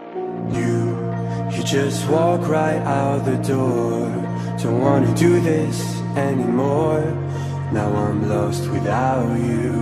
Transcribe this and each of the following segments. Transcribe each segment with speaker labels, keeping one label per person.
Speaker 1: You just walk right out the door. Don't wanna do this anymore. Now I'm lost without you.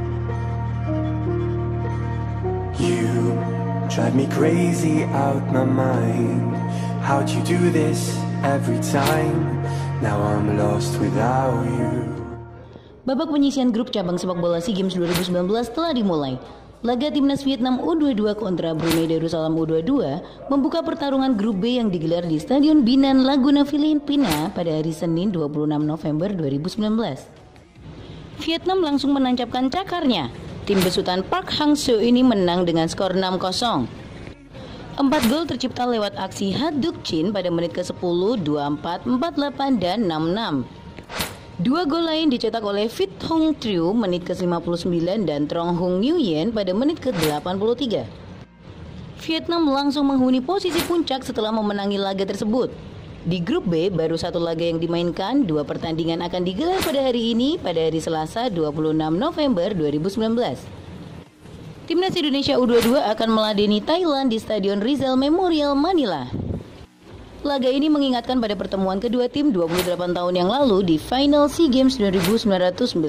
Speaker 1: You drive me crazy out my mind. How'd you do this every time? Now I'm lost without you.
Speaker 2: Babak penyisihan grup cabang sepak bola SEA Games 2019 telah dimulai. Laga timnas Vietnam U22 kontra Brunei Darussalam U22 membuka pertarungan grup B yang digelar di Stadion Binan Laguna Filipina pada hari Senin 26 November 2019. Vietnam langsung menancapkan cakarnya. Tim besutan Park Hang-seo ini menang dengan skor 6-0. 4 gol tercipta lewat aksi Han Duk-jin pada menit ke-10, 24, 48, dan 66. 2 gol lain dicetak oleh Fit Hong Trieu menit ke-59 dan Trong Hung Nguyen pada menit ke-83. Vietnam langsung menghuni posisi puncak setelah memenangi laga tersebut. Di grup B baru 1 laga yang dimainkan, 2 pertandingan akan digelar pada hari ini pada hari Selasa 26 November 2019. Timnas Indonesia U22 akan meladeni Thailand di Stadion Rizal Memorial Manila. Laga ini mengingatkan pada pertemuan kedua tim 28 tahun yang lalu di final SEA Games 1991.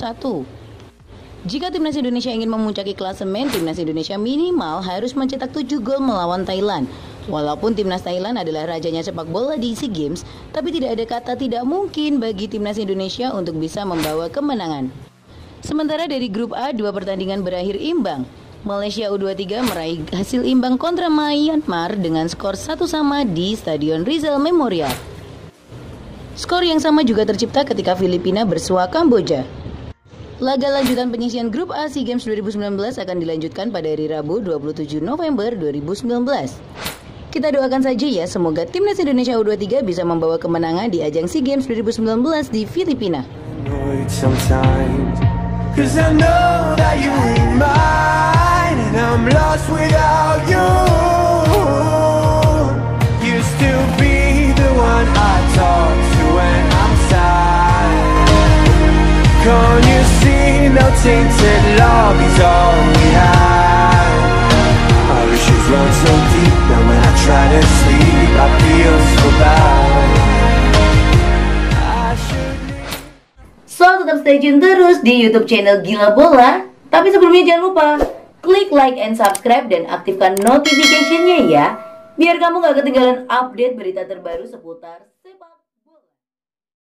Speaker 2: Jika timnas Indonesia ingin memuncaki klasemen, timnas Indonesia minimal harus mencetak 7 gol melawan Thailand. Walaupun timnas Thailand adalah rajanya sepak bola di SEA Games, tapi tidak ada kata tidak mungkin bagi timnas Indonesia untuk bisa membawa kemenangan. Sementara dari grup A, 2 pertandingan berakhir imbang. Malaysia U23 meraih hasil imbang kontra Myanmar dengan skor 1-1 di Stadion Rizal Memorial. Skor yang sama juga tercipta ketika Filipina bersua Kamboja. Laga lanjutan penyisihan grup A SEA Games 2019 akan dilanjutkan pada hari Rabu 27 November 2019. Kita doakan saja ya, semoga timnas Indonesia U23 bisa membawa kemenangan di ajang SEA Games 2019 di Filipina.
Speaker 1: Cause I know that you ain't mine, and I'm lost without you. Used to be the one I talk to when I'm sad. Can't you see no tainted love is all we have? Our issues run so deep, now when I try to sleep I feel so bad.
Speaker 2: So, tetap stay tune terus di YouTube channel Gila Bola. Tapi sebelumnya jangan lupa klik like and subscribe dan aktifkan notification-nya ya, biar kamu gak ketinggalan update berita terbaru seputar